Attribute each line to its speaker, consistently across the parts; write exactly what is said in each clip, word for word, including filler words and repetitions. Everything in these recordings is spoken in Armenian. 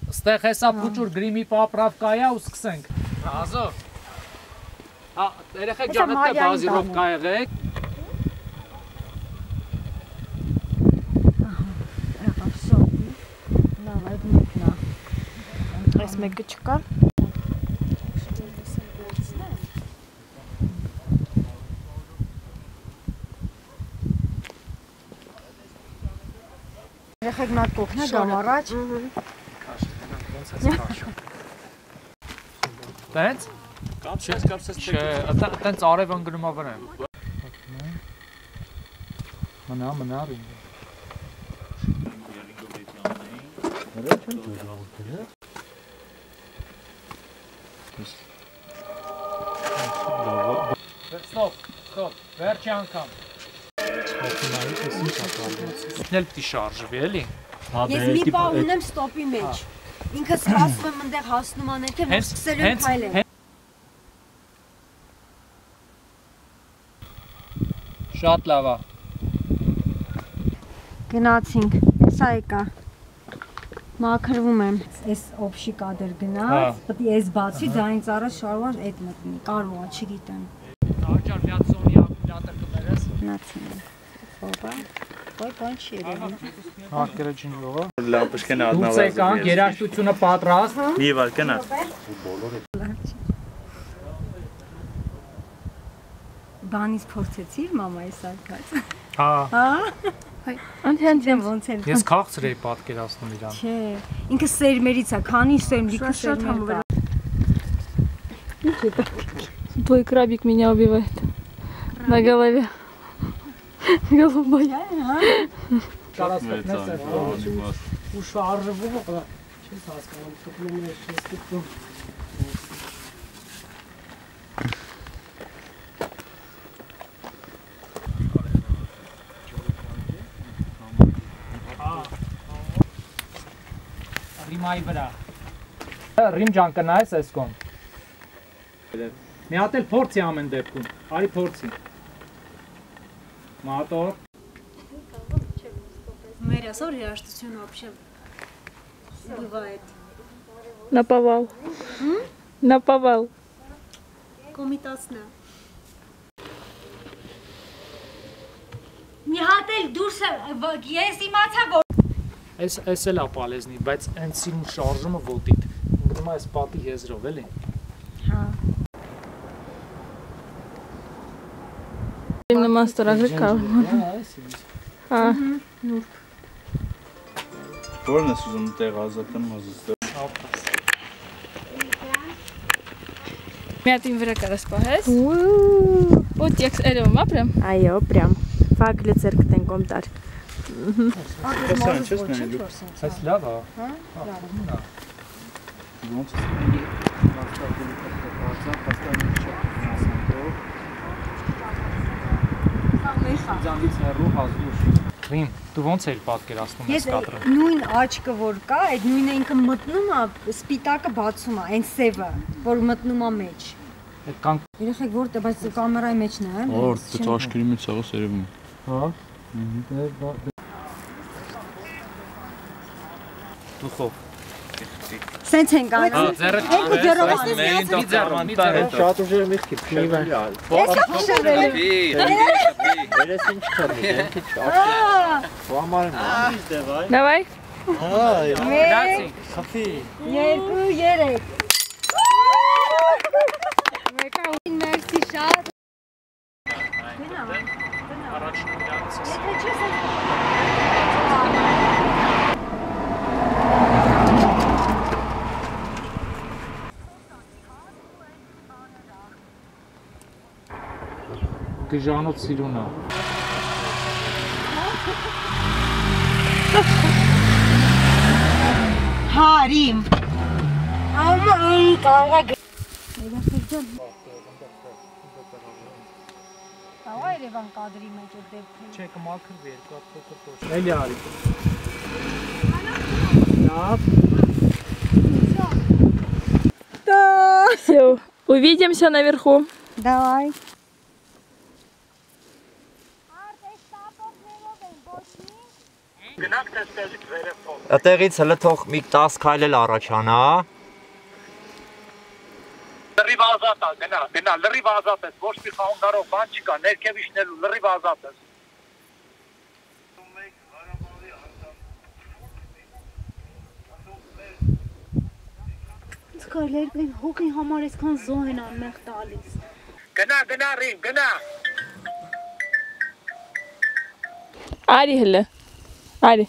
Speaker 1: Ստեղ հեսա փուճուր գրիմի պապրավկայա ու սկսենք։ Ազով։ Հա, երեխեք ջան, այդ բազիրովկա եղեք։
Speaker 2: Ահա, վсё։ Լավ, այդ մեկն է։ Այս մեկը չկա։ Երեխեք մատ կողքն է գամ առաջ։
Speaker 1: Տենց։
Speaker 3: Կապսես, կապսես
Speaker 1: Չէ, տենց արևն գնում ա վրան։ Մնա, մնա ռին։ Ստոպ, ստոպ, վերջի անգամ։ Նել պիտի շարժվի, էլի։
Speaker 2: Ես մի պա ունեմ ստոպի մեջ։ Ինքը սպասում եմ ընդեղ հասնում անենք, թե որ սկսելու եմ քայլել։
Speaker 1: Շատ լավ է։
Speaker 2: Գնացինք, սա եկա։ Մաքրվում եմ։ Այս օբշի կադր գնաց, պետք է այս բացի ձայնից առաջ շարուար այդ մտնի, կարող է, չգիտեմ։
Speaker 1: Արջար մի հատ սոնի ակումուլյատոր կներես։
Speaker 2: Գնացինք։ Ոբա։ Ոյ բան չի եղել։
Speaker 1: Հարկերը ջինջողը։
Speaker 3: Լամպշկեն ադնավազը։
Speaker 1: Դուց եկանք, երաժշտությունը պատրաստ։
Speaker 3: Մի վար կնա։
Speaker 2: Բանից փորձեցիր մամայի սարքած։
Speaker 1: Հա։
Speaker 2: Հա։ Անթիան ոնց է։
Speaker 1: Ես քաղցր էի պատկերացնում իրան։
Speaker 2: Չէ, ինքը սերմերից է, քանի սերմ, լիքը սերմեր կա։
Speaker 4: Твой крабик меня убивает. На голове. Голубой.
Speaker 1: Ու շարժվում է, չես հասկանում, կպլում ես, չես կպլում։ Ռիմայի վրա։ Ռիմ ջան կնայես այս կոմ։ Մի հատ էլ փորձի ամեն դեպքում, արի փորձի։ Մատոր։
Speaker 2: Մեր ասոր երաշտություն вообще бывает.
Speaker 4: Наповал. Наповал.
Speaker 2: Կոմիտասնա։ Մի հատ էլ դուրս ես իմացա որ
Speaker 1: Այս այս էլ է պալեզնի, բայց հենց սիրուն շարժումը ոտիդ։ Գնում է այս պատի եզրով, էլի։
Speaker 2: Հա։
Speaker 4: Именно мастер Archeological. Հա։
Speaker 3: Որն ես ուզում տեղ ազատեմ ազատեմ։
Speaker 4: Մի հատ իմ վրա կարաս պահես։ Вот як Erebun, прям.
Speaker 2: Այո, прям։ Ֆակլը ցերկ տեն կոմտար։
Speaker 3: Հասան չես նայելու։
Speaker 1: Այս լավ է։
Speaker 2: Հա, լավ է։
Speaker 3: Ոնց
Speaker 1: Ձանից հեռու հազուր։ Ռիմ, դու ոնց էիր պատկերացնում այս կադրը։
Speaker 2: Նույն աչքը որ կա, այդ նույնը ինքը մտնում է, սպիտակը բացում է, այն սևը, որ մտնում է մեջ։
Speaker 1: Այդ կան
Speaker 2: Երեխեք որտե, բայց կամերայի մեջն է, հա։
Speaker 3: Օր, դա աշկերի մեջ աղս երևում։
Speaker 1: Հա։ Դուխով։
Speaker 2: Սենց ենք անում։
Speaker 1: Ձեռը
Speaker 2: Ենք ու ձեռով
Speaker 1: ասես մի
Speaker 3: Շատ ուժեր միտքի փշվել։
Speaker 2: Էսա փշվել։
Speaker 3: Երես ինչ չկա, դենքի չա։ Ոամարն է։
Speaker 4: Давай.
Speaker 2: Մեկ,
Speaker 3: Խփի։
Speaker 2: երկու, երեք։ Մեկա ու մերսի շատ։ Գնա։
Speaker 1: Առաջին դրանից։
Speaker 2: Եթե չես այդ
Speaker 1: Գժանոց սիրունա։
Speaker 2: Հարիմ։ Ամայի կարող է։ Կարող է Երևան կադրի մեջ այդ դեպքում։
Speaker 1: Չէ, կմաքրվի երկու հատ փոքր փոքր։ Էլի արի։ Լավ։
Speaker 4: Все. Увидимся наверху.
Speaker 2: Давай.
Speaker 5: Գնանք դեստեղից վերև փոս։
Speaker 6: Այդտեղից հələ թող մի տասը քայլ էլ առաջ անա։
Speaker 5: Լրիվ ազատ է, գնա, գնա, լրիվ ազատ ես, ոչ մի խանգարող բան չկա, ներքև իջնելու, լրիվ ազատ ես։
Speaker 7: Կարելի է հոգի համար այսքան զոհ են անմեղ տալիս։
Speaker 5: Գնա, գնա, Ռիմ, գնա։
Speaker 4: Արի հələ։ Արի։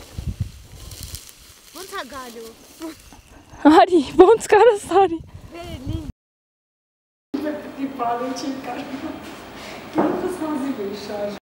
Speaker 7: Ոնց է գալու։
Speaker 4: Արի, ոնց կարաս արի։
Speaker 7: Վերելի։
Speaker 2: Պետք է բալեն չի կարող։ Ինքս հազիվ էի շարժ։